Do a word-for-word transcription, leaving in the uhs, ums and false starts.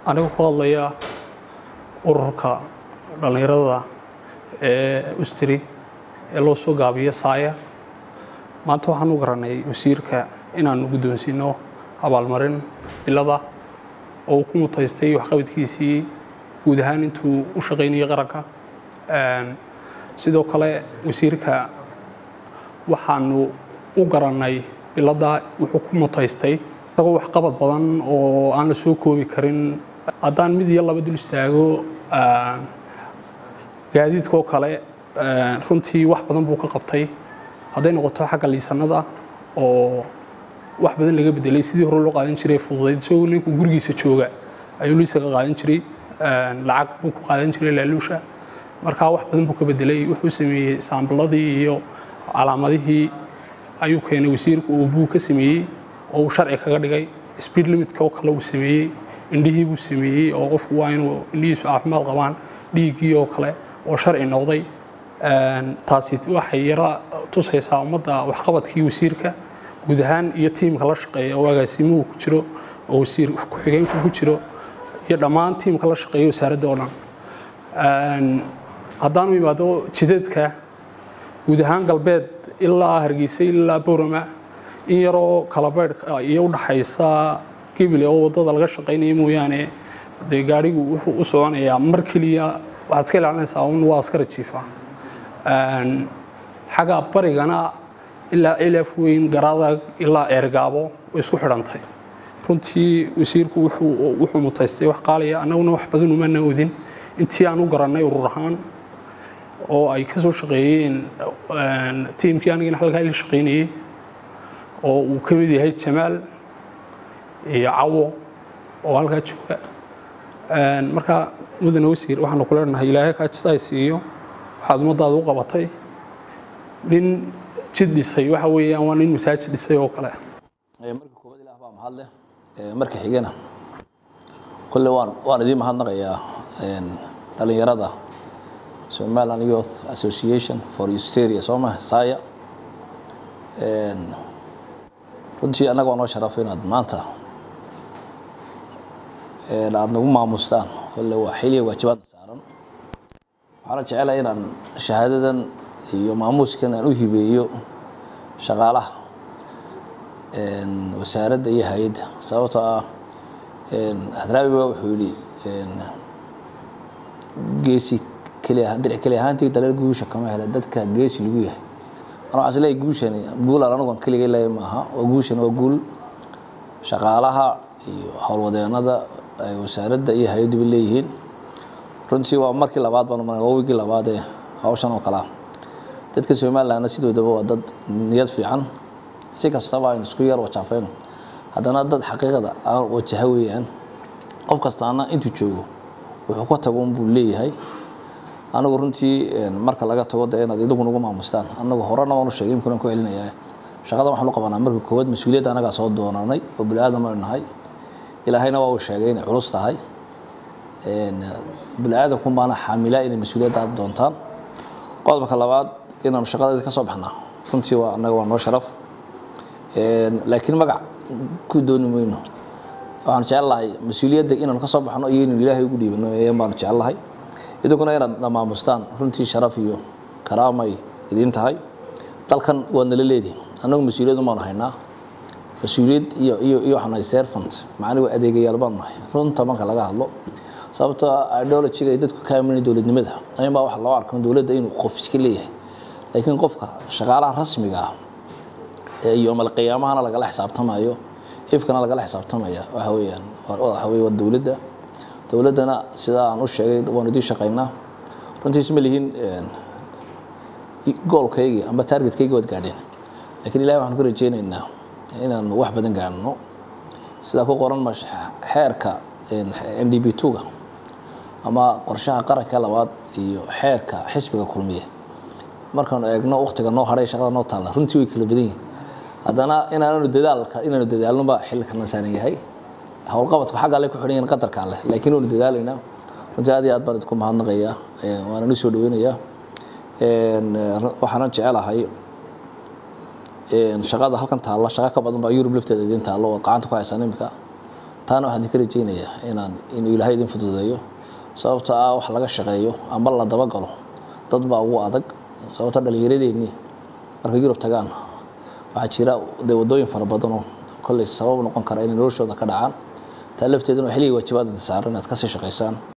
anigu ku hadlaya ururka dhalinyarada ee Ustri ee loo soo gaabiyo Saaya maanta waxaan u garanay wasiirka inaan guddoonsiino abaalmarin bilada oo ku mutaystay wax qabadkiisii guud ahaan intuu u shaqeynayay qaranka een sidoo kale wasiirka waxaanu u garanay bilada wuxuu ku mutaystay isagoo wax qabad badan oo aan la soo koobi karin haddaan mid iyo laba dul istaago gaadiidka oo kale runtii wax badan buu ka qabtay hadday noqoto xagga liisanada oo wax badan laga bedelay sidii hore loo qaadan jiray fududeyd isagoo ninku gurigiisa jooga ayuu liisaga qaadan jiray lacag buu ku qaadan jiray laaluusha markaa wax badan buu ka bedelay wuxuu sameeyey saambaladii iyo calaamadihii ayuu keenay wasiirku uu buu ka sameeyey oo uu sharci kaga dhigay speed limit oo kale uu sameeyey indhihii buu sameeyey oo qofku waa inuu indhihiisu caafimaad qabaan dhiigii oo kale oo sharci noqday taasi waxay yara tusaysaa ummadda waxqabadkii wasiirka guud ahaan iyo tiimka la shaqeeya oo agaasimuhu ku jiro oo wasiir ku xigeenku ku jiro iyo dhammaan tiimka la shaqeeya wasaaradda oo dhan haddaan u imaado jidadka guud ahaan galbeed ilaa Hargeysa ilaa Boorama in yaroo kala beedh iyo u dhaxaysa Kibile oo wadada laga shaqeynayay mooyaane de gaarigu wuxuu u soconayaa mar kaliya waxaad iska ilaalinaysaa un waa askar jiifa een xaga barigana ilaa ilaf weyn garada ilaa ergaabo isku xidhantay runtii wasiirku wuxuu wuxuu mutaystay wax qaaliya anaguna wax badan uma naawdin intii aan u garanay urur ahaan oo ay ka soo shaqeeyeen tiimkii anigana halka ay shaqeynayay oo uu ka mid yahay Jamaal iyo Cawo oo halka jooga een marka mudane wasiir waxaan ku leenahay Ilaahay ka jisaysiyo waxaad umadaada u qabatay nin jid dhisay waxa weeyaan waa nin masaajid dhisay oo kale markii koobad Ilaahay baa mahad leh markii xigana kulli waan waan idin mahadnaqayaa een dhalinyarada Somaliland Youth Association for Hysteria Soma Saaya een runtii anaga waa noo sharaf inaad maanta ee aad nagu maamustaan kulli waa xilli waajibaad saaran waxaan jecelahay inaan shahaadadan iyo maamuskan aan u hibeeyo shaqaalaha een wasaaradda iyo hay'adda sababtoo ah een hadraawi wuxuu yiri een geesi kaliya hadii kaliya ahaantii dalal guusha kama hela dadka geesi lagu yahay ana aslay guushani guul aan anagu kaliya ilaa maaha oo guushan oo guul shaqaalaha iyo hawlwadeenada ay wasaaradda iyo hay'addu leeyihiin runtii waa markii labaad baan maray oo wigi labaad ee hawshan oo kala dadka Soomaaliland sidoodaba waa dad niyad fiican si kastaba ay isku yar wajaafeen haddana dad xaqiiqada aan wajahayaan qof kastaana intuu joogo wuxuu ka tago buu leeyahay anagu runtii marka laga tago inaad idigu nagu maamustaan anagu horena waan u sheegay inaan ku celinayaa shaqada waxaan u qabanaa markii koobad mas'uuliyad anaga soo doonanay oo bilaadan aan nahay ilaahayna waa uu sheegay in culus tahay een bilaadan ku maana xamila in mas'uuliyad aad doontaan qodobka labaad inaan shaqada ka soo baxnaa runtii waa anaga waa noo sharaf een laakiin magac ku doonayno waxaan jecelahay mas'uuliyadda inaan ka soo baxno iyo in Ilaahay ugu dhiibano ee baan jecelahay idaguna inaad maamustaan runtii sharaf iyo karaamay idin tahay dalkan waa nala leedin anagu mas'uuliyad ma haynaa mas'uuliyad iyo iyo iyo waxaan servant macnaheedu adeegayaal baan nahay runta marka laga hadlo sababtoo ah ideology-ga ay dadku ka aaminayaan dawladnimada ayma wax loo arko dawladda inuu qof iska leeyahay laakiin qofka shaqaalaha rasmiga ah ee yawm al-qiyaamahana laga la xisaabtamayo ifkana laga la xisaabtamaya waxa weeyaan waxa weeyaan dawladda dawladana sida aan u sheegay waan idin shaqeynaa runtii isma lihin goolkayga amba targetkayga wad gaadheen laakiin Ilaahay waxaan ku rajeynaynaa inaan wax badan gaarno sida ku qoran ma xeerka N D B two-ga ama qorshaha qaranka labaad iyo xeerka xisbiga kulmiye markaan eegno waqtiga noo haray shaqada noo taala runtii way kala badan yihiin haddana inaanu dadaalka inaanu dadaalno ba xilka nasaan yahay hawl qabadku xagga le ku xidhan qadarka leh laakiin uu dadaalayna runtii aad iyo aad baan idinku mahadnaqayaa waana u soo dhaweynayaa een waxaan jecelahay een shaqada halkan taala shaqa ka badan baa Europe lafteeda idin taalo oo qaanta ku haysan imika taana waxaan ka rajeynayaa inaan in ilaahay idin fududeeyo sababtoo ah wax laga shaqeeyo amba la daba galo dad baa ugu adag sababta dhalinyaradeennii markay Yurub tagaan waxaa jira wadooyin fara badan oo kolley sabab noqon kara in noloshooda ka dhacaan taa lafteeduna xilliga waajibaad saaran inaad ka sii shaqeysaan